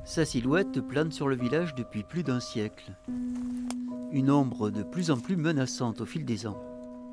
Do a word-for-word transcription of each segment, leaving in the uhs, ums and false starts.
Sa silhouette plane sur le village depuis plus d'un siècle. Une ombre de plus en plus menaçante au fil des ans.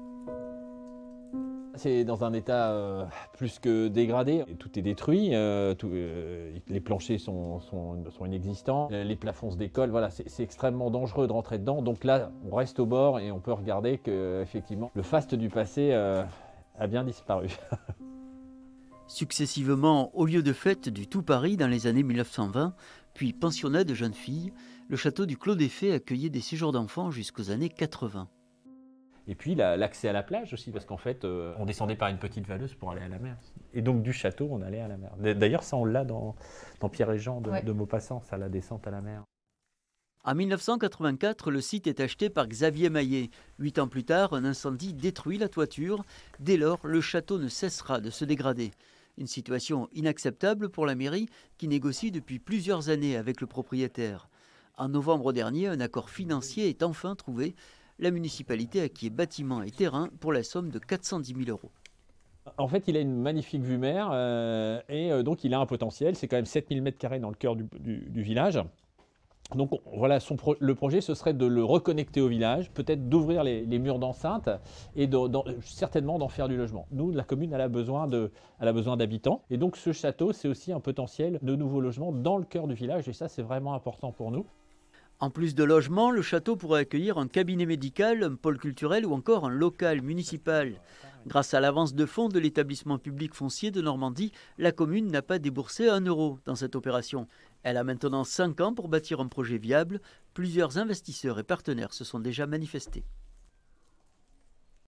C'est dans un état euh, plus que dégradé. Tout est détruit, euh, tout, euh, les planchers sont, sont, sont inexistants, les plafonds se décollent. Voilà, c'est extrêmement dangereux de rentrer dedans. Donc là, on reste au bord et on peut regarder que effectivement, le faste du passé euh, a bien disparu. Successivement au lieu de fête du tout Paris dans les années mille neuf cent vingt, puis pensionnat de jeunes filles, le château du Clos des Fées accueillait des séjours d'enfants jusqu'aux années quatre-vingts. Et puis l'accès à la plage aussi, parce qu'en fait, euh, on descendait par une petite valeuse pour aller à la mer. Et donc du château, on allait à la mer. D'ailleurs, ça, on l'a dans, dans Pierre et Jean de, ouais. de Maupassant, ça, la descente à la mer. En mille neuf cent quatre-vingt-quatre, le site est acheté par Xavier Maillet. Huit ans plus tard, un incendie détruit la toiture. Dès lors, le château ne cessera de se dégrader. Une situation inacceptable pour la mairie qui négocie depuis plusieurs années avec le propriétaire. En novembre dernier, un accord financier est enfin trouvé. La municipalité acquiert bâtiments et terrains pour la somme de quatre cent dix mille euros. En fait, il a une magnifique vue mer euh, et euh, donc il a un potentiel. C'est quand même sept mille mètres carrés dans le cœur du, du, du village. Donc voilà, son pro le projet, ce serait de le reconnecter au village, peut-être d'ouvrir les, les murs d'enceinte et de, de, certainement d'en faire du logement. Nous, la commune, elle a besoin de, elle a besoin d'habitants. Et donc ce château, c'est aussi un potentiel de nouveaux logements dans le cœur du village. Et ça, c'est vraiment important pour nous. En plus de logements, le château pourrait accueillir un cabinet médical, un pôle culturel ou encore un local municipal. Grâce à l'avance de fonds de l'établissement public foncier de Normandie, la commune n'a pas déboursé un euro dans cette opération. Elle a maintenant cinq ans pour bâtir un projet viable. Plusieurs investisseurs et partenaires se sont déjà manifestés.